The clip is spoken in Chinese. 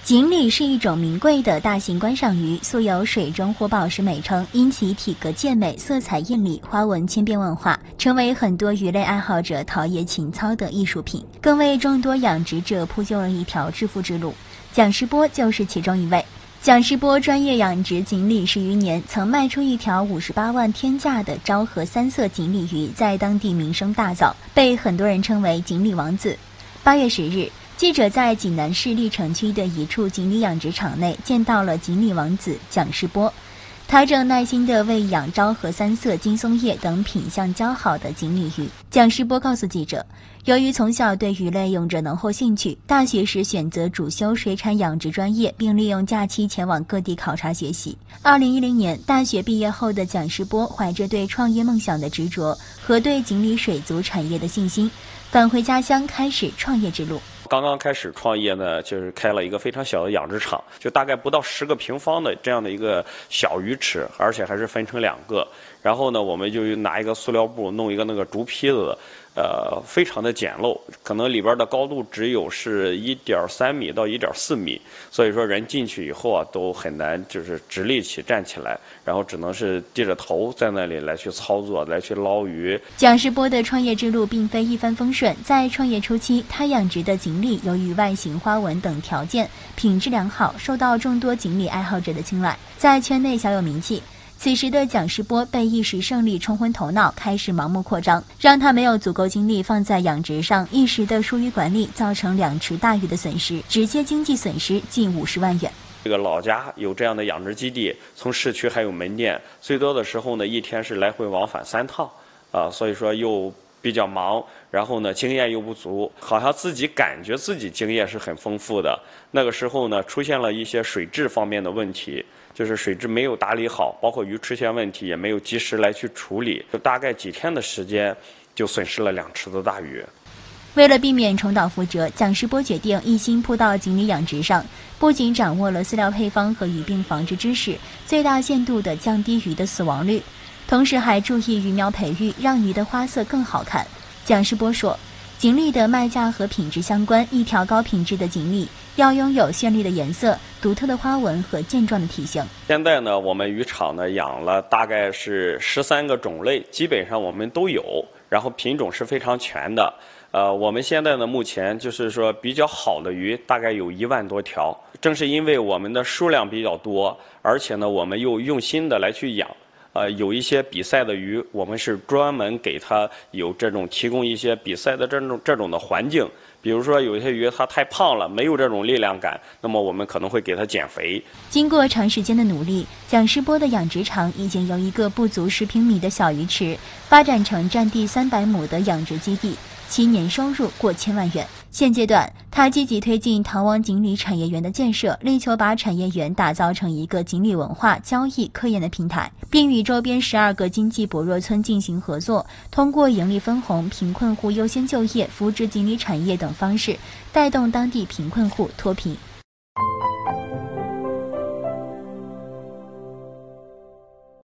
锦鲤是一种名贵的大型观赏鱼，素有水中活宝石美称，因其体格健美、色彩艳丽、花纹千变万化，成为很多鱼类爱好者陶冶情操的艺术品，更为众多养殖者铺就了一条致富之路。蒋世波就是其中一位。蒋世波专业养殖锦鲤10余年，曾卖出一条58万天价的昭和3色锦鲤鱼，在当地名声大噪，被很多人称为锦鲤王子。8月10日，记者在济南市历城区的一处锦鲤养殖场内见到了锦鲤王子蒋世波，他正耐心地喂养昭和3色、金松叶等品相较好的锦鲤鱼。蒋世波告诉记者，由于从小对鱼类有着浓厚兴趣，大学时选择主修水产养殖专业，并利用假期前往各地考察学习。2010年大学毕业后的蒋世波，怀着对创业梦想的执着和对锦鲤水族产业的信心，返回家乡开始创业之路。 刚刚开始创业呢，就是开了一个非常小的养殖场，就大概不到10个平方的这样的一个小鱼池，而且还是分成2个。然后呢，我们就拿一个塑料布弄一个那个竹坯子，非常的简陋，可能里边的高度只有是1.3米到1.4米，所以说人进去以后啊，都很难就是直立起站起来，然后只能是低着头在那里来去操作，来去捞鱼。 蒋世波的创业之路并非一帆风顺，在创业初期，他养殖的锦鲤由于外形、花纹等条件品质良好，受到众多锦鲤爱好者的青睐，在圈内小有名气。此时的蒋世波被一时胜利冲昏头脑，开始盲目扩张，让他没有足够精力放在养殖上，一时的疏于管理，造成2池大鱼的损失，直接经济损失近50万元。 这个老家有这样的养殖基地，从市区还有门店，最多的时候呢，一天是来回往返3趟，所以说又比较忙，然后呢经验又不足，好像自己感觉自己经验是很丰富的。那个时候呢，出现了一些水质方面的问题，就是水质没有打理好，包括鱼出现问题也没有及时来去处理，就大概几天的时间就损失了2池的大鱼。 为了避免重蹈覆辙，蒋世波决定一心扑到锦鲤养殖上，不仅掌握了饲料配方和鱼病防治知识，最大限度地降低鱼的死亡率，同时还注意鱼苗培育，让鱼的花色更好看。蒋世波说，锦鲤的卖价和品质相关，一条高品质的锦鲤要拥有绚丽的颜色、独特的花纹和健壮的体型。 现在呢，我们渔场呢养了大概是13个种类，基本上我们都有，然后品种是非常全的。我们现在呢，目前就是说比较好的鱼大概有1万多条。正是因为我们的数量比较多，而且呢，我们又用心的来去养。有一些比赛的鱼，我们是专门给它有这种提供一些比赛的这种的环境。比如说有一些鱼它太胖了，没有这种力量感，那么我们可能会给它减肥。 经过长时间的努力，蒋世波的养殖场已经由一个不足10平米的小鱼池，发展成占地300亩的养殖基地，其年收入过1000万元。现阶段，他积极推进唐王锦鲤产业园的建设，力求把产业园打造成一个锦鲤文化、交易、科研的平台，并与周边12个经济薄弱村进行合作，通过盈利分红、贫困户优先就业、扶植锦鲤产业等方式，带动当地贫困户脱贫。